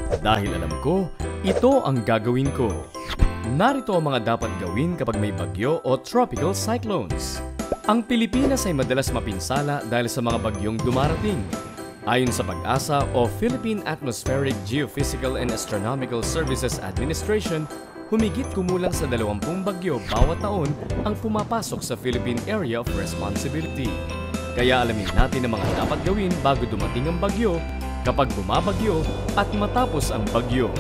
Dahil alam ko, ito ang gagawin ko. Narito ang mga dapat gawin kapag may bagyo o tropical cyclones. Ang Pilipinas ay madalas mapinsala dahil sa mga bagyong dumarating. Ayon sa PAG-ASA o Philippine Atmospheric Geophysical and Astronomical Services Administration, humigit kumulang sa 20 bagyo bawat taon ang pumapasok sa Philippine Area of Responsibility. Kaya alamin natin ang mga dapat gawin bago dumating ang bagyo, kapag bumabagyo at matapos ang bagyo.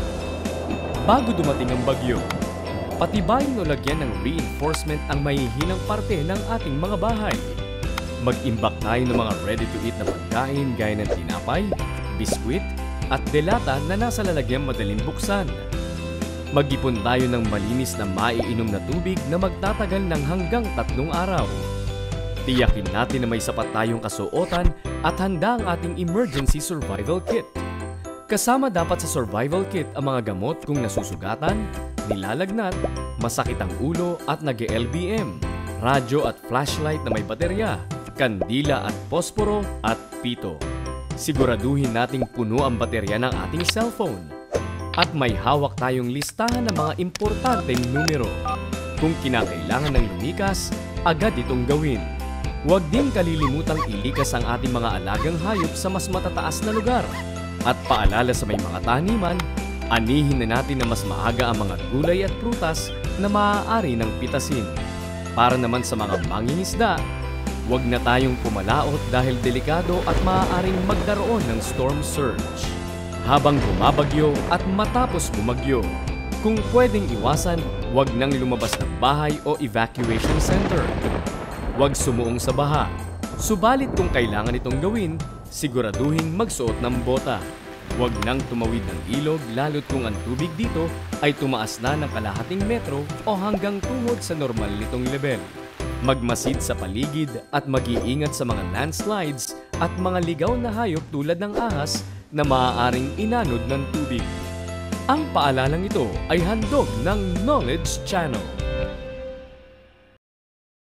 Bago dumating ang bagyo, patibayin o lagyan ng reinforcement ang mahihilang parte ng ating mga bahay. Mag-imbak tayo ng mga ready-to-eat na pagkain gaya ng tinapay, biskwit, at delata na nasa lalagyan madaling buksan. Mag-ipon tayo ng malinis na maiinom na tubig na magtatagal ng hanggang 3 araw. Tiyakin natin na may sapat tayong kasuotan at handa ang ating emergency survival kit. Kasama dapat sa survival kit ang mga gamot kung nasusugatan, nilalagnat, masakit ang ulo at nag-LBM, radyo at flashlight na may baterya, kandila at posporo at pito. Siguraduhin nating puno ang baterya ng ating cellphone. At may hawak tayong listahan ng mga importanteng numero. Kung kinakailangan ng lumikas, agad itong gawin. Huwag din kalilimutang ilikas ang ating mga alagang hayop sa mas matataas na lugar. At paalala sa may mga taniman, anihin na natin na mas maaga ang mga gulay at prutas na maaari ng pitasin. Para naman sa mga mangingisda, huwag na tayong pumalaot dahil delikado at maaaring magkaroon ng storm surge. Habang bumabagyo at matapos bumagyo, kung pwedeng iwasan, huwag nang lumabas ng bahay o evacuation center. Huwag sumuong sa baha. Subalit kung kailangan itong gawin, siguraduhin magsuot ng bota. Huwag nang tumawid ng ilog lalo't kung ang tubig dito ay tumaas na ng kalahating metro o hanggang tuhod sa normal nitong level. Magmasid sa paligid at mag-iingat sa mga landslides at mga ligaw na hayop tulad ng ahas na maaaring inanod ng tubig. Ang paalalang ito ay handog ng Knowledge Channel.